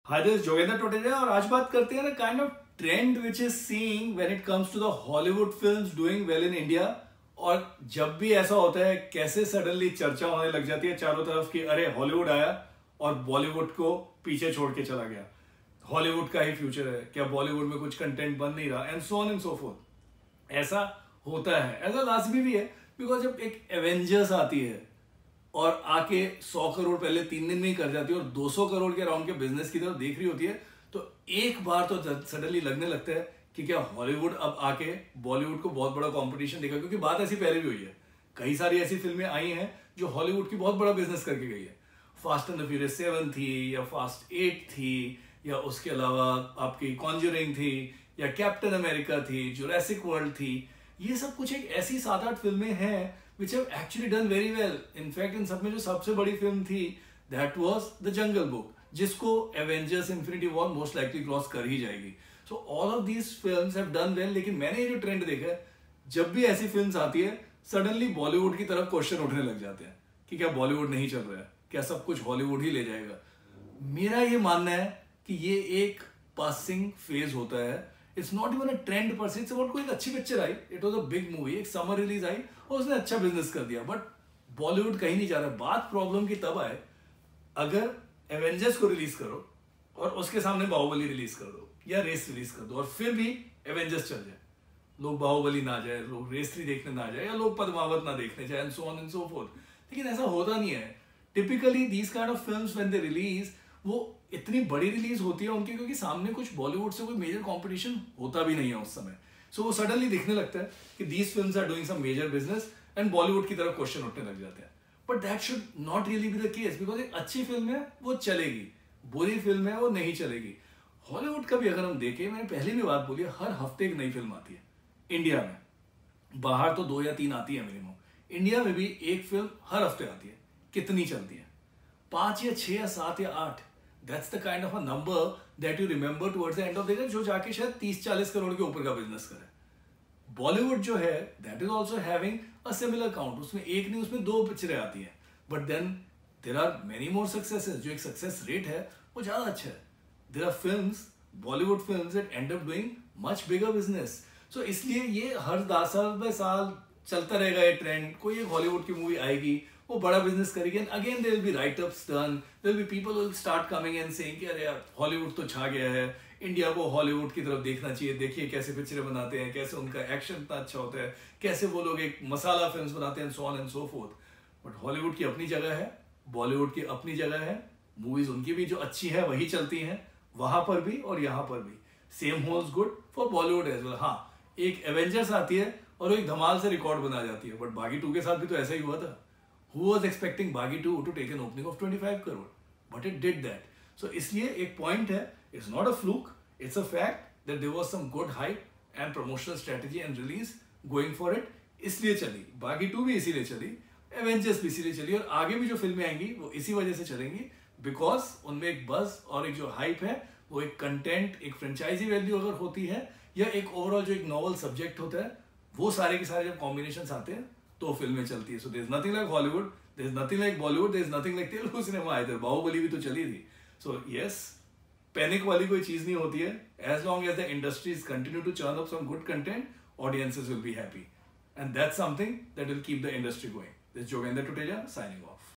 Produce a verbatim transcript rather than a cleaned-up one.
Hi, this is Jogendra Toteja और आज बात करते हैं ना kind of trend which is seeing when it comes to the Hollywood films doing well in India. और जब भी ऐसा होता है कैसे सडनली चर्चा होने लग जाती है चारों तरफ की अरे हॉलीवुड आया और बॉलीवुड को पीछे छोड़ के चला गया, हॉलीवुड का ही फ्यूचर है, क्या बॉलीवुड में कुछ कंटेंट बन नहीं रहा, and so on and so forth. ऐसा होता है, ऐसा लाजमी भी है, बिकॉज जब एक एवेंजर्स आती है और आके सौ करोड़ पहले तीन दिन में ही कर जाती है और दो सौ करोड़ के राउंड के बिजनेस की तरफ देख रही होती है, तो एक बार तो सडनली लगने लगता है कि क्या हॉलीवुड अब आके बॉलीवुड को बहुत बड़ा कंपटीशन देगा। क्योंकि बात ऐसी पहले भी हुई है, कई सारी ऐसी फिल्में आई हैं जो हॉलीवुड की बहुत बड़ा बिजनेस करके गई है। Fast and the Furious seven थी, या फास्ट एट थी, या उसके अलावा आपकी कॉन्जरिंग थी, या कैप्टन अमेरिका थी, जुरासिक वर्ल्ड थी। ये सब कुछ एक ऐसी सात आठ फिल्में हैं which have actually done very well. In fact, इन सब में जो सबसे बड़ी फिल्म थी that was The Jungle Book, जिसको Avengers Infinity War most likely cross कर ही जाएगी। So all of these films have done well, लेकिन मैंने ये जो ट्रेंड देखा है, जब भी ऐसी फिल्म्स आती है सडनली बॉलीवुड की तरफ क्वेश्चन उठने लग जाते हैं कि क्या बॉलीवुड नहीं चल रहा है, क्या सब कुछ हॉलीवुड ही ले जाएगा। मेरा ये मानना है कि ये एक पासिंग फेज होता है। It's not even a trend per se, it's about कोई एक अच्छी पिक्चर आई, it was a big movie, एक समर रिलीज आई और उसने अच्छा बिजनेस कर दिया, बट बॉलीवुड कहीं नहीं जा रहा। बात प्रॉब्लम की तब आए अगर एवेंजर्स को रिलीज करो और उसके सामने बाहुबली रिलीज कर दो या रेस रिलीज कर दो और फिर भी एवेंजर्स चल जाए, लोग बाहुबली ना जाए, लोग रेस थ्री देखने ना जाए, या लोग पद्मावत ना देखने जाए, and so on and so forth. लेकिन ऐसा होता नहीं है। Typically these kind of films when they release, वो इतनी बड़ी रिलीज होती है उनकी क्योंकि सामने कुछ बॉलीवुड से कोई मेजर कंपटीशन होता भी नहीं है उस समय। सो so, वो सडनली दिखने लगता है कि these films are doing some major business and Bollywood की तरफ क्वेश्चन उठने लग जाते हैं। But that should not really be the case, because एक अच्छी फिल्म है वो चलेगी, बुरी फिल्म है वो नहीं चलेगी। हॉलीवुड का भी अगर हम देखें, मैंने पहले भी बात बोली है, हर हफ्ते एक नई फिल्म आती है इंडिया में। बाहर तो दो या तीन आती है मिनिमम, इंडिया में भी एक फिल्म हर हफ्ते आती है। कितनी चलती है? पांच या छह या सात या आठ। That's the kind of a number that you remember towards the end of the year, जो जाके शायद तीस चालीस करोड़ के ऊपर का बिजनेस करे। बॉलीवुड जो है that is also having a similar count, उसमें एक नहीं उसमें दो पिक्चरें आती हैं, but then there are many more successes, जो एक सक्सेस रेट है वो ज्यादा अच्छा है। There are films, Bollywood films that end up doing much bigger business. So इसलिए ये हर दस साल में साल चलता रहेगा ये ट्रेंड। कोई एक हॉलीवुड की मूवी आएगी वो बड़ा बिजनेस करेगी, and again there will be write ups done, there will be people will start coming and saying कि अरे यार हॉलीवुड तो छा गया है, इंडिया को हॉलीवुड की तरफ देखना चाहिए, देखिए कैसे पिक्चरें बनाते हैं, कैसे उनका एक्शन इतना अच्छा होता है, कैसे वो लोग एक मसाला फिल्म्स बनाते हैं, so on and so forth. But Hollywood की अपनी जगह है, बॉलीवुड की अपनी जगह है, मूवीज उनकी भी जो अच्छी है वही चलती हैं वहां पर भी और यहाँ पर भी। Same holds good for Bollywood as well. हाँ, एक एवेंजर्स आती है और एक धमाल से रिकॉर्ड बना जाती है, बट बागी टू के साथ भी तो ऐसा ही हुआ था। Who was expecting Baghi two to take an opening of twenty-five crore? But it did that. So इसलिए एक point है, it's not a fluke, it's a fact that there was some good hype and promotional strategy and release going for it. इसलिए चली, Baghi two भी इसीलिए चली, Avengers भी इसीलिए चली, और आगे भी जो फिल्में आएंगी वो इसी वजह से चलेंगी, because उनमें एक buzz और एक जो hype है वो एक content, एक franchise value अगर होती है, या एक overall जो एक novel subject होता है, वो सारे के सारे जब combinations आते हैं तो फिल्में चलती है। So there is nothing like Hollywood, there is nothing like Bollywood, there is nothing like Telugu cinema either. Baahubali भी तो चली थी। सो यस, पैनिक वाली कोई चीज नहीं होती है। As long as the industries continue to churn up some good content, audiences will be happy, and that's something that will keep the industry going. This Jogendra Tuteja signing of.